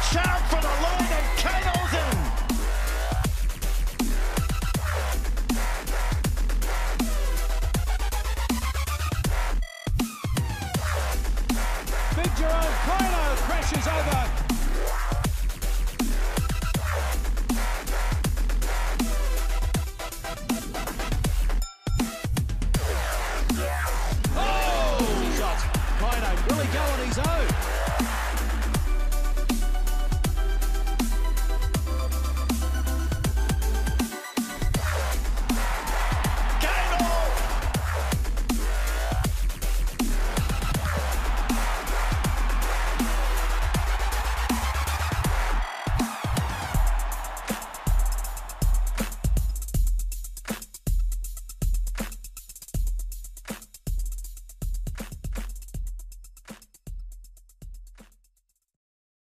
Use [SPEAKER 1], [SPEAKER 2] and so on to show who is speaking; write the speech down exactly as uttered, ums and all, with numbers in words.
[SPEAKER 1] shout for the line, and Kaino's in.
[SPEAKER 2] Big Jerome Kaino crashes over. Oh! Shot. Kaino really go on his own.